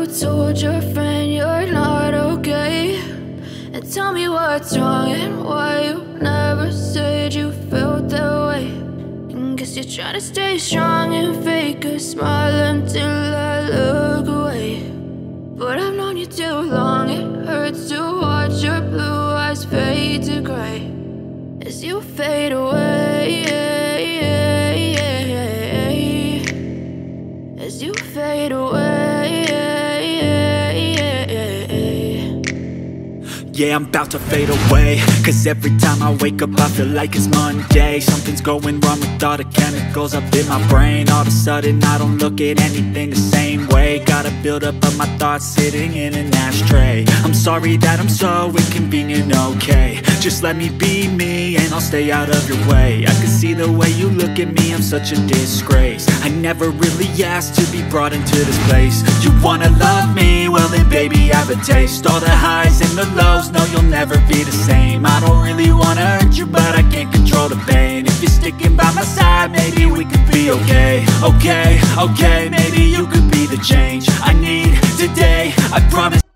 told your friend you're not okay? And tell me what's wrong and why you never said you felt that way. And guess you're trying to stay strong and fake a smile until I look away. But I've known you too long, it hurts to watch your blue eyes fade to gray as you fade away, as you fade away. Yeah, I'm about to fade away, cause every time I wake up I feel like it's Monday. Something's going wrong with all the chemicals up in my brain. All of a sudden I don't look at anything the same way. Gotta build up of my thoughts sitting in an ashtray. I'm sorry that I'm so inconvenient, okay? Just let me be me and I'll stay out of your way. I can see the way you look at me, I'm such a disgrace. I never really asked to be brought into this place. You wanna love me? Well then baby, have a taste. All the highs and the lows, no, you'll never be the same. I don't really wanna hurt you, but I can't control the pain. If you're sticking by my side, maybe we could be okay. Okay, maybe you could be the change I need today, I promise.